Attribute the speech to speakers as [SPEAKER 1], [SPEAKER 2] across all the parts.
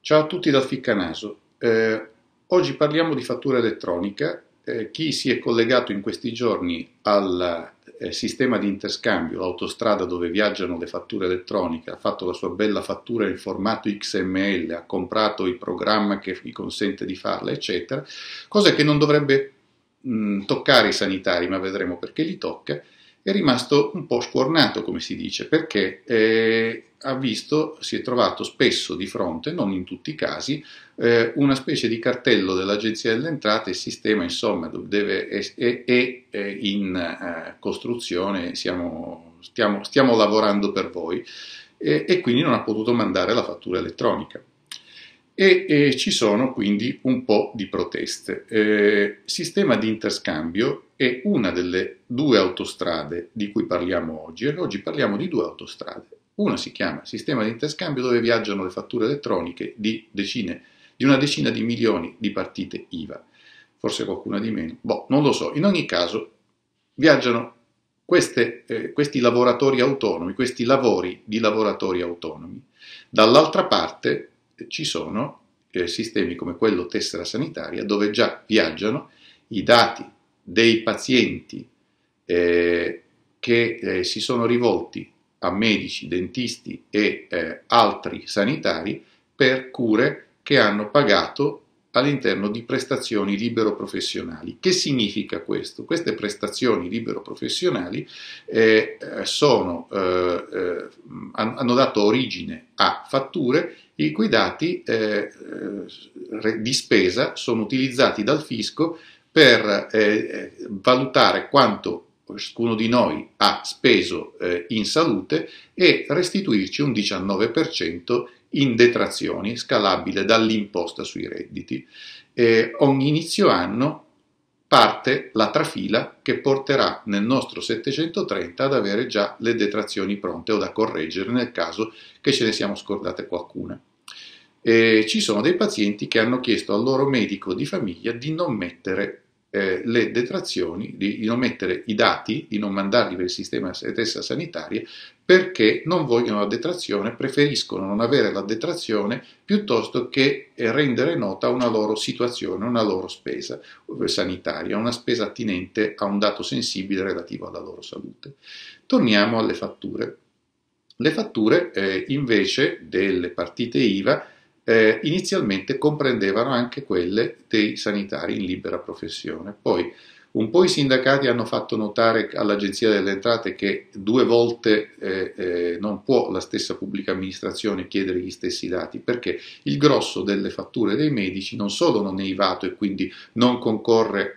[SPEAKER 1] Ciao a tutti dal Ficcanaso. Oggi parliamo di fattura elettronica. Chi si è collegato in questi giorni al sistema di interscambio, l'autostrada dove viaggiano le fatture elettroniche, ha fatto la sua bella fattura in formato XML, ha comprato il programma che gli consente di farla, eccetera, cosa che non dovrebbe toccare i sanitari, ma vedremo perché li tocca. È rimasto un po' scuornato, come si dice, perché si è trovato spesso di fronte, non in tutti i casi, una specie di cartello dell'Agenzia delle Entrate, il sistema insomma è in costruzione, stiamo lavorando per voi, e quindi non ha potuto mandare la fattura elettronica. E ci sono quindi un po' di proteste. Sistema di interscambio è una delle due autostrade di cui parliamo oggi, e oggi parliamo di due autostrade. Una si chiama sistema di interscambio dove viaggiano le fatture elettroniche di una decina di milioni di partite IVA, forse qualcuna di meno, non lo so. In ogni caso viaggiano questi lavoratori autonomi, questi lavori di lavoratori autonomi. Dall'altra parte ci sono sistemi come quello tessera sanitaria dove già viaggiano i dati dei pazienti che si sono rivolti a medici, dentisti e altri sanitari per cure che hanno pagato all'interno di prestazioni libero-professionali. Che significa questo? Queste prestazioni libero-professionali hanno dato origine a fatture i cui dati di spesa sono utilizzati dal fisco per valutare quanto ciascuno di noi ha speso in salute e restituirci un 19% in detrazioni scalabile dall'imposta sui redditi. Ogni inizio anno parte la trafila che porterà nel nostro 730 ad avere già le detrazioni pronte o da correggere nel caso che ce ne siamo scordate qualcuna. Ci sono dei pazienti che hanno chiesto al loro medico di famiglia di non mettere le detrazioni, di non mettere i dati, di non mandarli per il sistema tessera sanitaria perché non vogliono la detrazione, preferiscono non avere la detrazione piuttosto che rendere nota una loro situazione, una loro spesa sanitaria, una spesa attinente a un dato sensibile relativo alla loro salute. Torniamo alle fatture. Le fatture invece delle partite IVA inizialmente comprendevano anche quelle dei sanitari in libera professione. Poi un po' i sindacati hanno fatto notare all'Agenzia delle Entrate che due volte non può la stessa pubblica amministrazione chiedere gli stessi dati, perché il grosso delle fatture dei medici non solo non è IVAto e quindi non concorre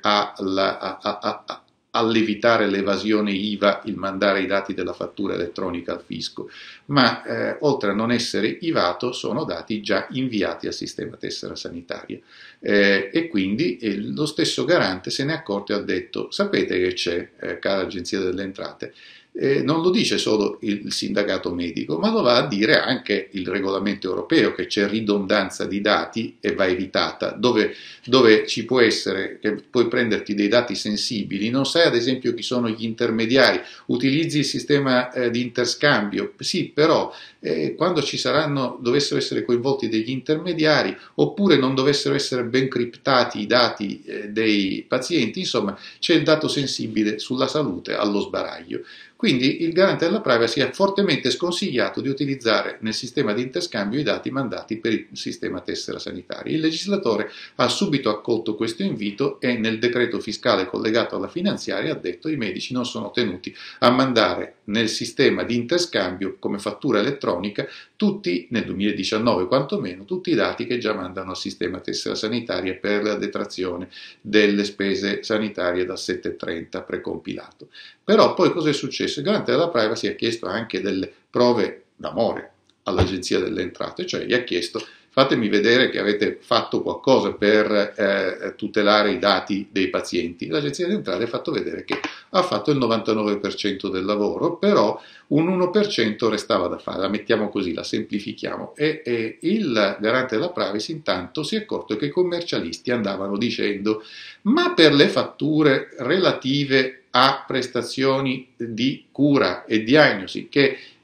[SPEAKER 1] all'evitare l'evasione IVA, il mandare i dati della fattura elettronica al fisco, ma oltre a non essere IVAto sono dati già inviati al sistema tessera sanitaria e quindi lo stesso garante se ne è accorto e ha detto: sapete che c'è, cara Agenzia delle Entrate, non lo dice solo il sindacato medico, ma lo va a dire anche il regolamento europeo, che c'è ridondanza di dati e va evitata, dove ci può essere, che puoi prenderti dei dati sensibili, non sai ad esempio chi sono gli intermediari, utilizzi il sistema di interscambio, sì, però quando dovessero essere coinvolti degli intermediari, oppure non dovessero essere ben criptati i dati dei pazienti, insomma c'è il dato sensibile sulla salute allo sbaraglio. Quindi il garante della privacy ha fortemente sconsigliato di utilizzare nel sistema di interscambio i dati mandati per il sistema tessera sanitaria. Il legislatore ha subito accolto questo invito e nel decreto fiscale collegato alla finanziaria ha detto che i medici non sono tenuti a mandare nel sistema di interscambio come fattura elettronica tutti, nel 2019 quantomeno, tutti i dati che già mandano al sistema tessera sanitaria per la detrazione delle spese sanitarie dal 730 precompilato. Però poi cosa è successo? Il garante della privacy ha chiesto anche delle prove d'amore all'Agenzia delle Entrate, cioè gli ha chiesto: fatemi vedere che avete fatto qualcosa per tutelare i dati dei pazienti. L'Agenzia delle Entrate ha fatto vedere che ha fatto il 99% del lavoro, però un 1% restava da fare, la mettiamo così, la semplifichiamo. E il garante della privacy intanto si è accorto che i commercialisti andavano dicendo: ma per le fatture relative a prestazioni di cura e diagnosi che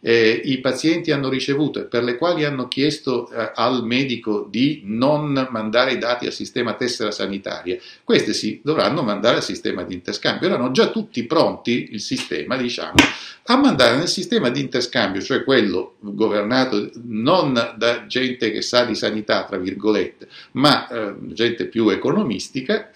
[SPEAKER 1] i pazienti hanno ricevuto e per le quali hanno chiesto al medico di non mandare i dati al sistema tessera sanitaria, queste si dovranno mandare al sistema di interscambio. Erano già tutti pronti, il sistema, diciamo, a mandare nel sistema di interscambio, cioè quello governato non da gente che sa di sanità, tra virgolette, ma gente più economistica,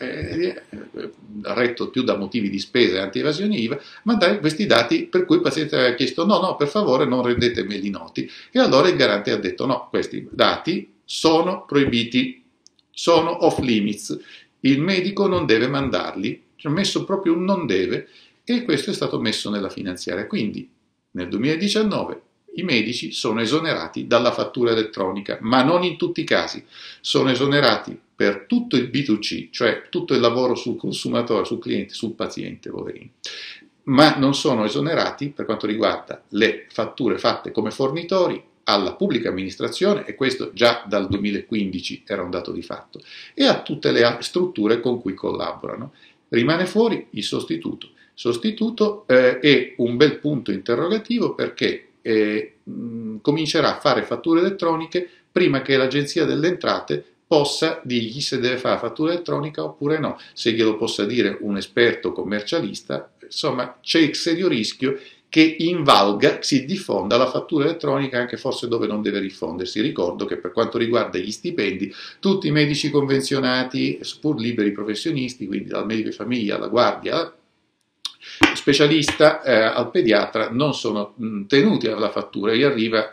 [SPEAKER 1] retto più da motivi di spesa e anti-evasione IVA, mandare questi dati per cui il paziente aveva chiesto no, per favore non rendetemeli noti. E allora il garante ha detto no, questi dati sono proibiti, sono off limits, il medico non deve mandarli, ci ha messo proprio un non deve, e questo è stato messo nella finanziaria. Quindi nel 2019 i medici sono esonerati dalla fattura elettronica, ma non in tutti i casi. Sono esonerati per tutto il B2C, cioè tutto il lavoro sul consumatore, sul cliente, sul paziente, poverino. Ma non sono esonerati per quanto riguarda le fatture fatte come fornitori alla pubblica amministrazione, e questo già dal 2015 era un dato di fatto, e a tutte le strutture con cui collaborano. Rimane fuori il sostituto. Sostituto è un bel punto interrogativo, perché comincerà a fare fatture elettroniche prima che l'Agenzia delle Entrate possa dirgli se deve fare fattura elettronica oppure no, se glielo possa dire un esperto commercialista. Insomma, c'è il serio rischio che invalga, si diffonda la fattura elettronica anche forse dove non deve diffondersi. Ricordo che per quanto riguarda gli stipendi, tutti i medici convenzionati, pur liberi professionisti, quindi dal medico di famiglia alla guardia, specialista, al pediatra, non sono tenuti alla fattura, gli arriva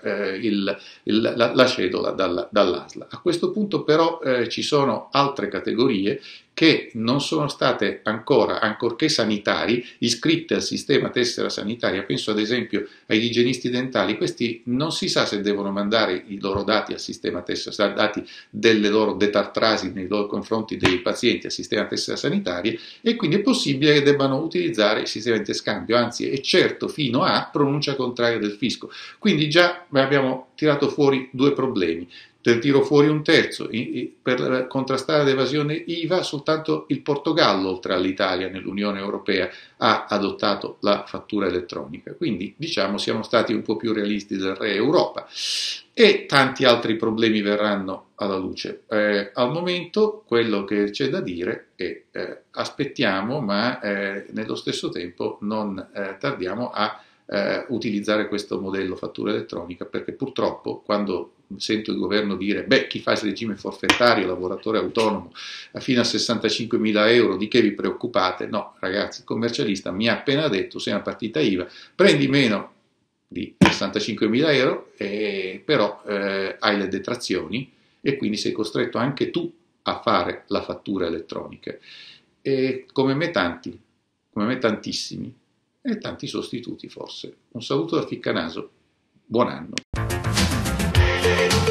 [SPEAKER 1] la cedola dall'ASL. A questo punto però ci sono altre categorie che non sono state ancora, ancorché sanitari, iscritte al sistema tessera sanitaria. Penso ad esempio agli igienisti dentali. Questi non si sa se devono mandare i loro dati al sistema tessera, dati delle loro detartrasi nei loro confronti dei pazienti al sistema tessera sanitaria, e quindi è possibile che debbano utilizzare il sistema di interscambio, anzi è certo fino a pronuncia contraria del fisco. Quindi già abbiamo tirato fuori due problemi. Te tiro fuori un terzo. Per contrastare l'evasione IVA soltanto il Portogallo, oltre all'Italia, nell'Unione Europea ha adottato la fattura elettronica. Quindi diciamo siamo stati un po' più realisti del re Europa, e tanti altri problemi verranno alla luce. Al momento quello che c'è da dire è aspettiamo, ma nello stesso tempo non tardiamo a utilizzare questo modello fattura elettronica, perché purtroppo quando sento il governo dire chi fa il regime forfettario, lavoratore autonomo, fino a 65.000 euro, di che vi preoccupate? No ragazzi, il commercialista mi ha appena detto, sei una partita IVA, prendi meno di 65.000 euro, però hai le detrazioni e quindi sei costretto anche tu a fare la fattura elettronica. E come me tanti, come me tantissimi, e tanti sostituti forse. Un saluto da Ficcanaso, buon anno.